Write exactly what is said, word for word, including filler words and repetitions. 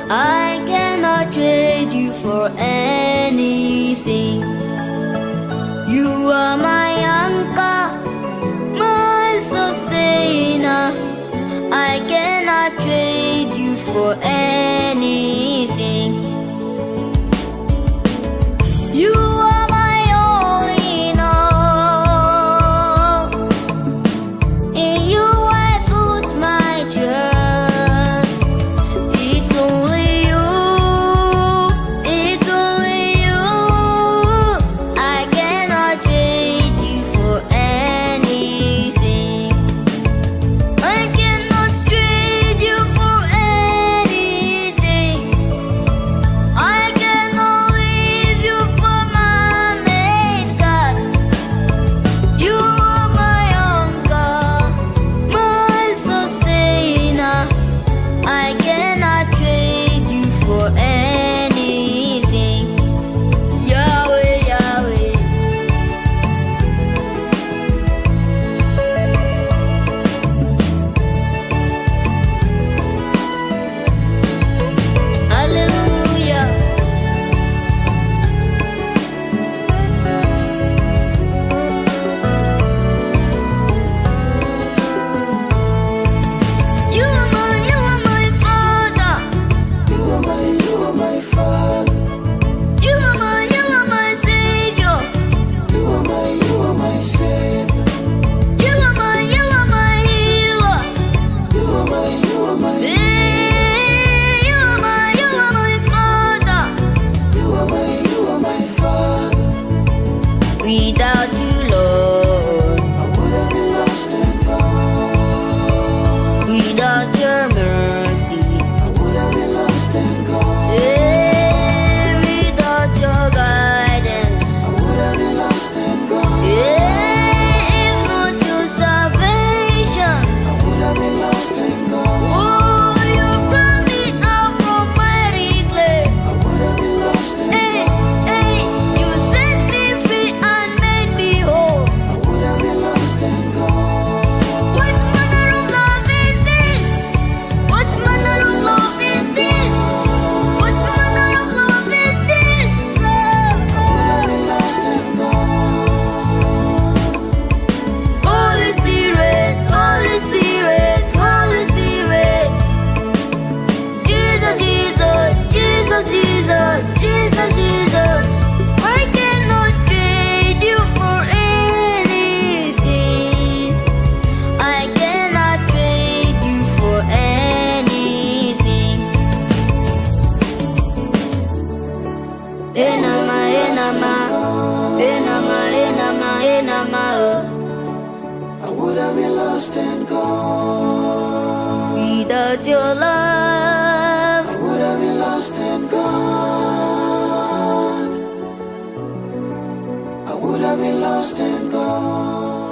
I cannot trade you for anything. You are my anchor, my sustainer. I cannot trade you for anything. You are my all in all. In you I put my trust. It's only you, it's only you. I cannot trade you for anything. I cannot trade you for anything. I cannot leave you for my mate God. You are my anchor, my sustainer. I cannot trade you for anything. Yahweh, Yahweh. Hallelujah. You are my, you are my father. You are my, you are my father. You are my, you are my savior. You are my, you are my savior. You are my, you are my healer. You are my, you are my, Hey, you are my, you are my father. you are my, you are my father. Without you, Lord, I would have been lost and gone. without your mercy, I would have been lost and gone. hey, without your guidance, I would have been lost and gone. hey, if not your salvation, I would have been lost and gone. oh, you brought me out from miryclay. I would have been lost and Hey, gone. hey, you set me free and made me whole. I would have been lost and gone. What manner of love is this? What manner of love is this? What manner of love is this? I would have been lost and gone. Holy Spirit, Holy Spirit, Holy Spirit. Jesus, Jesus, Jesus, Jesus, Jesus, Jesus. I cannot trade you for anything. I cannot trade you for anything. Enama, enama, enama, enama, enama, oh. I would have been lost and gone. Without your love, I would have been lost and gone. I would have been lost and gone.